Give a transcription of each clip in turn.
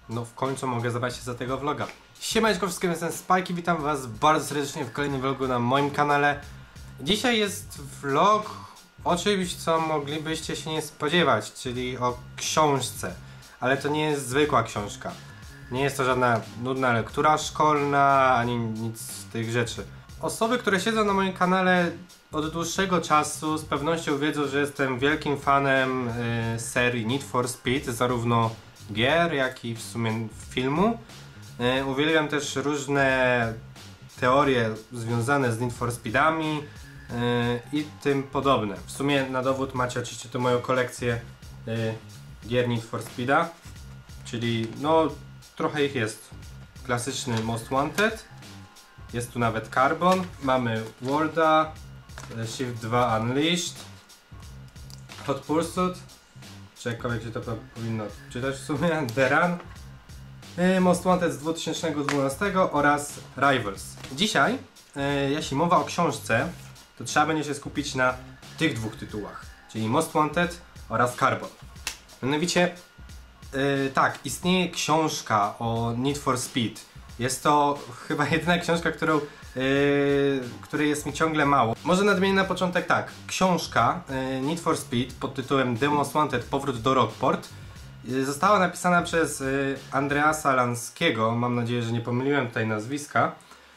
no w końcu mogę zabrać się za tego vloga. Siemaneczko wszystkim, jestem Spike i witam was bardzo serdecznie w kolejnym vlogu na moim kanale. Dzisiaj jest vlog o czymś, co moglibyście się nie spodziewać, czyli o książce. Ale to nie jest zwykła książka. Nie jest to żadna nudna lektura szkolna, ani nic z tych rzeczy. Osoby, które siedzą na moim kanale od dłuższego czasu z pewnością wiedzą, że jestem wielkim fanem serii Need for Speed, zarówno gier, jak i w sumie filmu. Uwielbiam też różne teorie związane z Need for Speedami i tym podobne. W sumie na dowód macie oczywiście tu moją kolekcję gier Need for Speeda, czyli no trochę ich jest. Klasyczny Most Wanted, jest tu nawet Carbon, mamy Worlda, Shift 2 Unleashed, Hot Pursuit, czy jakkolwiek się to powinno czytać w sumie, The Run, Most Wanted z 2012 oraz Rivals. Dzisiaj, jeśli mowa o książce, to trzeba będzie się skupić na tych dwóch tytułach, czyli Most Wanted oraz Carbon. Mianowicie, tak, istnieje książka o Need for Speed. Jest to chyba jedyna książka, której jest mi ciągle mało. Może nadmienię na początek tak. Książka Need for Speed pod tytułem The Most Wanted Powrót do Rockport została napisana przez Andreasa Lanskiego. Mam nadzieję, że nie pomyliłem tutaj nazwiska.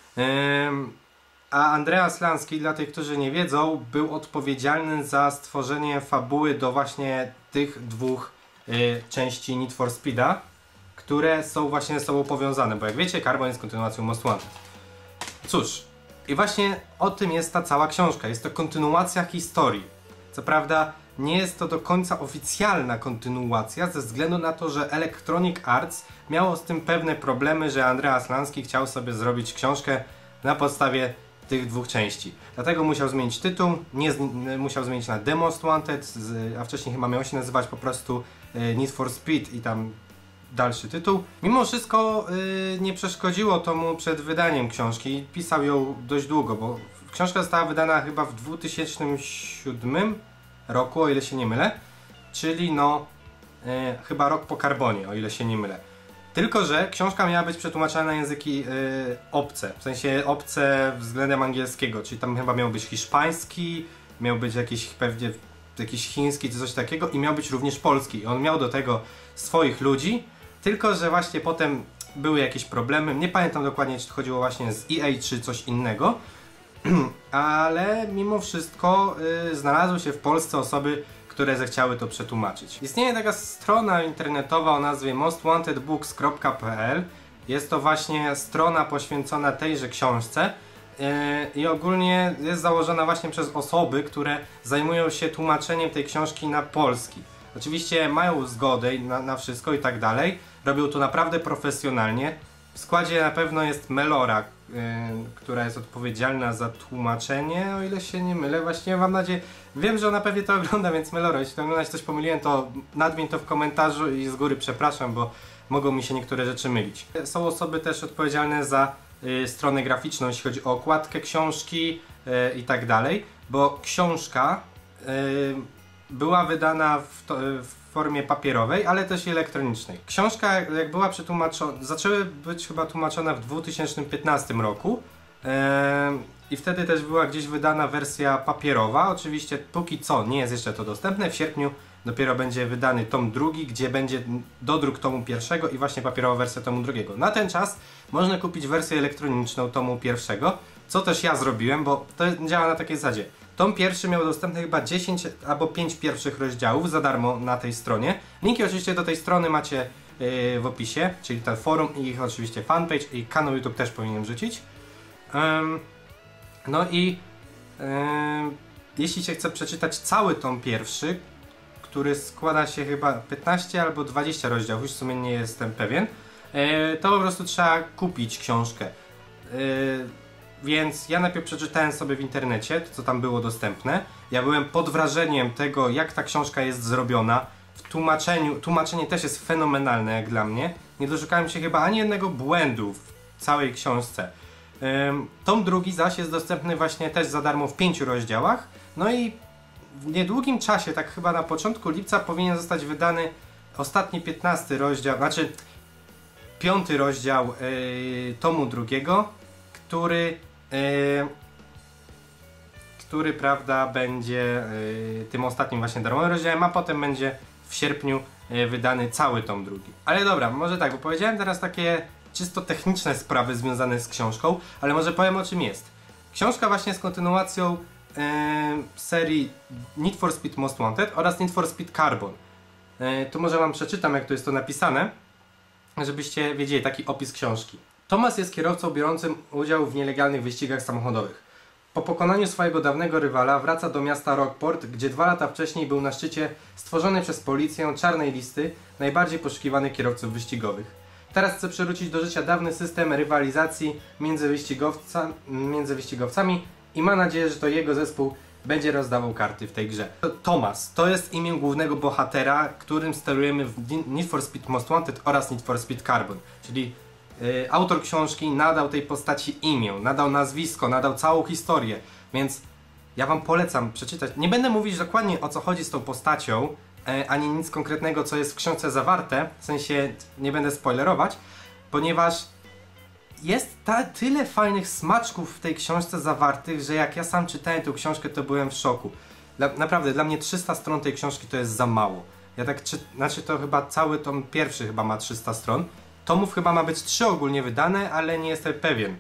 A Andreas Lanski, dla tych, którzy nie wiedzą, był odpowiedzialny za stworzenie fabuły do właśnie tych dwóch części Need for Speeda, które są właśnie ze sobą powiązane, bo jak wiecie, Carbon jest kontynuacją Most Wanted. Cóż, i właśnie o tym jest ta cała książka. Jest to kontynuacja historii. Co prawda nie jest to do końca oficjalna kontynuacja, ze względu na to, że Electronic Arts miało z tym pewne problemy, że Andreas Lanski chciał sobie zrobić książkę na podstawie tych dwóch części. Dlatego musiał zmienić tytuł, musiał zmienić na The Most Wanted, a wcześniej chyba miał się nazywać po prostu Need for Speed i tam dalszy tytuł. Mimo wszystko nie przeszkodziło to mu przed wydaniem książki. Pisał ją dość długo, bo książka została wydana chyba w 2007 roku, o ile się nie mylę. Czyli no chyba rok po Carbonie, o ile się nie mylę. Tylko że książka miała być przetłumaczona na języki obce, w sensie obce względem angielskiego, czyli tam chyba miał być hiszpański, miał być jakiś pewnie jakiś chiński czy coś takiego i miał być również polski. I on miał do tego swoich ludzi, tylko że właśnie potem były jakieś problemy. Nie pamiętam dokładnie, czy to chodziło właśnie z EA czy coś innego, ale mimo wszystko znalazły się w Polsce osoby, które zechciały to przetłumaczyć. Istnieje taka strona internetowa o nazwie mostwantedbooks.pl. Jest to właśnie strona poświęcona tejże książce i ogólnie jest założona właśnie przez osoby, które zajmują się tłumaczeniem tej książki na polski. Oczywiście mają zgodę na wszystko i tak dalej. Robią to naprawdę profesjonalnie. W składzie na pewno jest Melora, która jest odpowiedzialna za tłumaczenie, o ile się nie mylę. Właśnie mam nadzieję, wiem, że ona pewnie to ogląda, więc Melora, jeśli to oglądasz, coś pomyliłem, to nadmień to w komentarzu i z góry przepraszam, bo mogą mi się niektóre rzeczy mylić. Są osoby też odpowiedzialne za stronę graficzną, jeśli chodzi o okładkę książki i tak dalej, bo książka była wydana w formie papierowej, ale też i elektronicznej. Książka, jak była przetłumaczona, zaczęły być chyba tłumaczone w 2015 roku i wtedy też była gdzieś wydana wersja papierowa. Oczywiście póki co nie jest jeszcze to dostępne. W sierpniu dopiero będzie wydany tom drugi, gdzie będzie dodruk tomu pierwszego i właśnie papierowa wersja tomu drugiego. Na ten czas można kupić wersję elektroniczną tomu pierwszego, co też ja zrobiłem, bo to działa na takiej zasadzie. Tom pierwszy miał dostępny chyba 10 albo 5 pierwszych rozdziałów za darmo na tej stronie. Linki oczywiście do tej strony macie w opisie, czyli ten forum i ich oczywiście fanpage i kanał YouTube też powinienem wrzucić. No i jeśli się chce przeczytać cały tom pierwszy, który składa się chyba 15 albo 20 rozdziałów, już w sumie nie jestem pewien, to po prostu trzeba kupić książkę. Więc ja najpierw przeczytałem sobie w internecie, to co tam było dostępne. Ja byłem pod wrażeniem tego, jak ta książka jest zrobiona. W tłumaczenie też jest fenomenalne jak dla mnie. Nie doszukałem się chyba ani jednego błędu w całej książce. Tom drugi zaś jest dostępny właśnie też za darmo w 5 rozdziałach. No i w niedługim czasie, tak chyba na początku lipca, powinien zostać wydany ostatni 15 rozdział, znaczy 5. rozdział tomu 2, który prawda, będzie tym ostatnim właśnie darmowym rozdziałem, a potem będzie w sierpniu wydany cały tom 2. Ale dobra, może tak, bo powiedziałem teraz takie czysto techniczne sprawy związane z książką, ale może powiem, o czym jest. Książka właśnie jest kontynuacją serii Need for Speed Most Wanted oraz Need for Speed Carbon. Tu może wam przeczytam, jak to jest to napisane, żebyście wiedzieli taki opis książki. Thomas jest kierowcą biorącym udział w nielegalnych wyścigach samochodowych. Po pokonaniu swojego dawnego rywala wraca do miasta Rockport, gdzie 2 lata wcześniej był na szczycie stworzonej przez policję czarnej listy najbardziej poszukiwanych kierowców wyścigowych. Teraz chce przywrócić do życia dawny system rywalizacji między wyścigowcami i ma nadzieję, że to jego zespół będzie rozdawał karty w tej grze. Thomas to jest imię głównego bohatera, którym sterujemy w Need for Speed Most Wanted oraz Need for Speed Carbon. Czyli autor książki nadał tej postaci imię, nadał nazwisko, nadał całą historię, więc ja wam polecam przeczytać. Nie będę mówić dokładnie, o co chodzi z tą postacią, ani nic konkretnego, co jest w książce zawarte, w sensie nie będę spoilerować, ponieważ jest tyle fajnych smaczków w tej książce zawartych, że jak ja sam czytałem tę książkę, to byłem w szoku. Naprawdę, dla mnie 300 stron tej książki to jest za mało. Ja tak znaczy to chyba cały tom pierwszy chyba ma 300 stron. Tomów chyba ma być 3 ogólnie wydane, ale nie jestem pewien.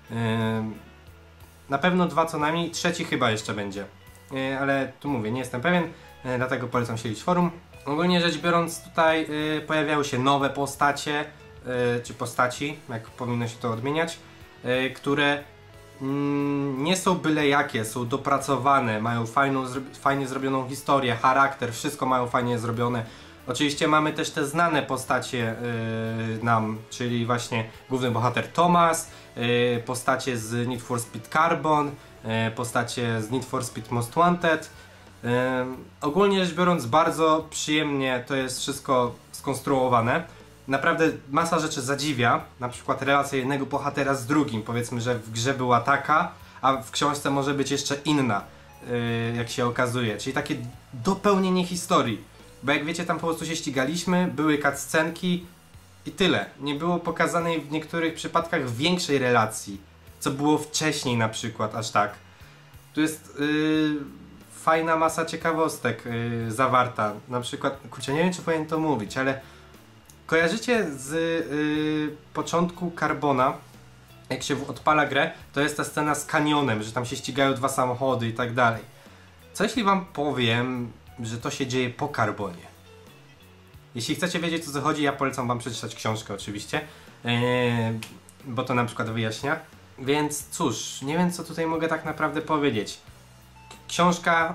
Na pewno 2 co najmniej, 3 chyba jeszcze będzie. Ale tu mówię, nie jestem pewien, dlatego polecam śledzić forum. Ogólnie rzecz biorąc, tutaj pojawiały się nowe postacie, czy postaci, jak powinno się to odmieniać, które nie są byle jakie, są dopracowane, mają fajnie zrobioną historię, charakter, wszystko mają fajnie zrobione. Oczywiście mamy też te znane postacie czyli właśnie główny bohater Thomas, postacie z Need for Speed Carbon, postacie z Need for Speed Most Wanted. Ogólnie rzecz biorąc, bardzo przyjemnie to jest wszystko skonstruowane. Naprawdę masa rzeczy zadziwia, na przykład relacja jednego bohatera z drugim. Powiedzmy, że w grze była taka, a w książce może być jeszcze inna, jak się okazuje. Czyli takie dopełnienie historii. Bo jak wiecie, tam po prostu się ścigaliśmy, były cutscenki i tyle. Nie było pokazanej w niektórych przypadkach większej relacji, co było wcześniej na przykład, aż tak. Tu jest fajna masa ciekawostek zawarta. Na przykład, kurczę, nie wiem, czy powinien to mówić, ale kojarzycie z początku Carbona, jak się odpala grę, to jest ta scena z kanionem, że tam się ścigają 2 samochody i tak dalej. Co jeśli wam powiem, że to się dzieje po Carbonie? Jeśli chcecie wiedzieć, o co chodzi, ja polecam wam przeczytać książkę oczywiście, bo to na przykład wyjaśnia. Więc cóż, nie wiem, co tutaj mogę tak naprawdę powiedzieć. Książka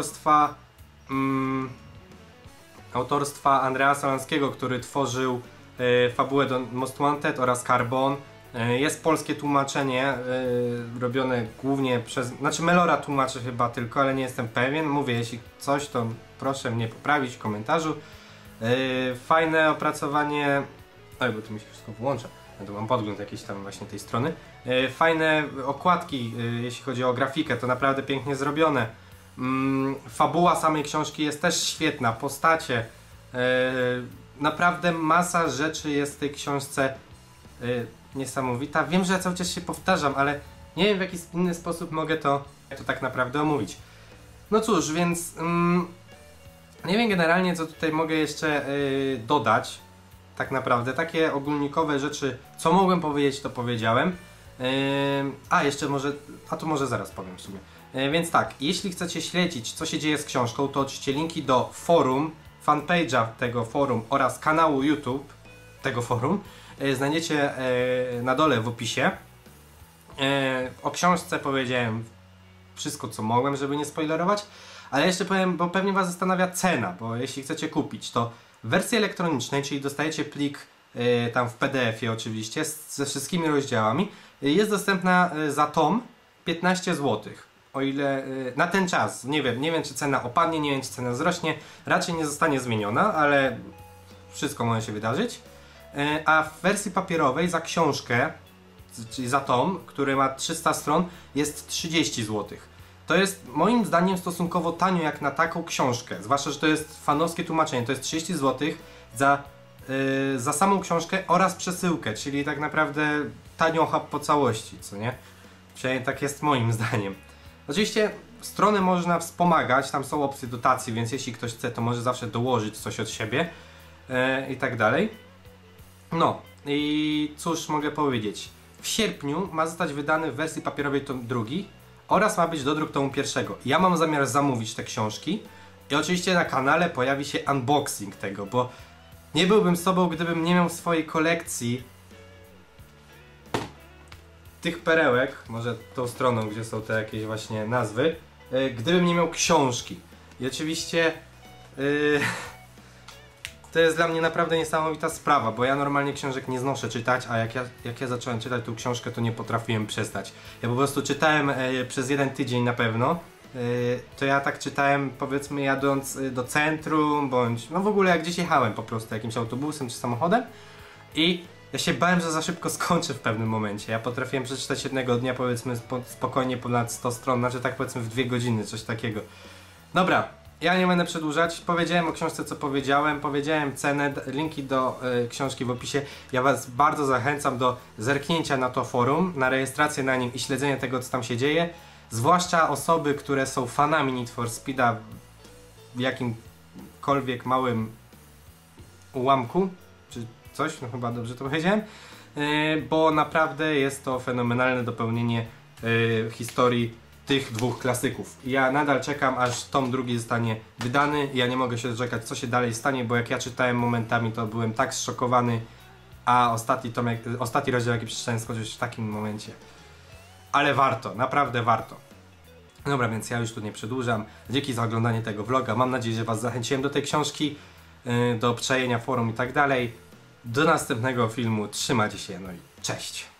autorstwa Andreasa Lanckiego, który tworzył fabułę do Most Wanted oraz Carbon. Jest polskie tłumaczenie robione głównie przez... Znaczy Melora tłumaczy chyba tylko, ale nie jestem pewien. Mówię, jeśli coś, to proszę mnie poprawić w komentarzu. Fajne opracowanie... Oj, bo tu mi się wszystko włącza. Ja tu mam podgląd jakiś tam właśnie tej strony. Fajne okładki, jeśli chodzi o grafikę, to naprawdę pięknie zrobione. Fabuła samej książki jest też świetna, postacie. Naprawdę masa rzeczy jest w tej książce niesamowita. Wiem, że ja cały czas się powtarzam, ale nie wiem, w jaki inny sposób mogę to tak naprawdę omówić. No cóż, więc nie wiem generalnie, co tutaj mogę jeszcze dodać. Tak naprawdę, takie ogólnikowe rzeczy, co mogłem powiedzieć, to powiedziałem. To może zaraz powiem w sumie. Więc tak, jeśli chcecie śledzić, co się dzieje z książką, to oczywiście linki do forum, fanpage'a tego forum oraz kanału YouTube tego forum znajdziecie na dole w opisie. O książce powiedziałem wszystko, co mogłem, żeby nie spoilerować, ale jeszcze powiem, bo pewnie was zastanawia cena, bo jeśli chcecie kupić, to w wersji elektronicznej, czyli dostajecie plik tam w PDF-ie oczywiście, ze wszystkimi rozdziałami, jest dostępna za tom 15 zł. O ile na ten czas, nie wiem czy cena opadnie, nie wiem czy cena wzrośnie, raczej nie zostanie zmieniona, ale wszystko może się wydarzyć. A w wersji papierowej za książkę, czyli za tom, który ma 300 stron, jest 30 zł. To jest moim zdaniem stosunkowo tanio jak na taką książkę, zwłaszcza, że to jest fanowskie tłumaczenie, to jest 30 zł za za samą książkę oraz przesyłkę, czyli tak naprawdę taniocha po całości, co nie? Przynajmniej tak jest moim zdaniem. Oczywiście strony można wspomagać, tam są opcje dotacji, więc jeśli ktoś chce, to może zawsze dołożyć coś od siebie i tak dalej. No i cóż mogę powiedzieć. W sierpniu ma zostać wydany w wersji papierowej tom drugi oraz ma być dodruk tomu pierwszego. Ja mam zamiar zamówić te książki i oczywiście na kanale pojawi się unboxing tego, bo nie byłbym sobą, gdybym nie miał w swojej kolekcji tych perełek, może tą stroną, gdzie są te jakieś właśnie nazwy, gdybym nie miał książki. I oczywiście to jest dla mnie naprawdę niesamowita sprawa, bo ja normalnie książek nie znoszę czytać, a jak ja zacząłem czytać tą książkę, to nie potrafiłem przestać. Ja po prostu czytałem przez 1 tydzień na pewno. To ja tak czytałem, powiedzmy, jadąc do centrum, bądź no w ogóle jak gdzieś jechałem po prostu jakimś autobusem czy samochodem i ja się bałem, że za szybko skończę w pewnym momencie. Ja potrafiłem przeczytać jednego dnia, powiedzmy, spokojnie ponad 100 stron, znaczy tak powiedzmy w 2 godziny, coś takiego. Dobra, ja nie będę przedłużać, powiedziałem o książce co powiedziałem cenę, linki do książki w opisie. Ja Was bardzo zachęcam do zerknięcia na to forum, na rejestrację na nim i śledzenia tego co tam się dzieje. Zwłaszcza osoby, które są fanami Need for Speeda w jakimkolwiek małym ułamku, czy coś, no chyba dobrze to powiedziałem, bo naprawdę jest to fenomenalne dopełnienie historii tych 2 klasyków. Ja nadal czekam, aż tom drugi zostanie wydany. Ja nie mogę się doczekać, co się dalej stanie, bo jak ja czytałem momentami, to byłem tak zszokowany, a ostatni rozdział, jaki przeczytałem, skończył się w takim momencie. Ale warto, naprawdę warto. Dobra, więc ja już tu nie przedłużam. Dzięki za oglądanie tego vloga. Mam nadzieję, że Was zachęciłem do tej książki, do przejęcia forum i tak dalej. Do następnego filmu. Trzymajcie się, no i cześć!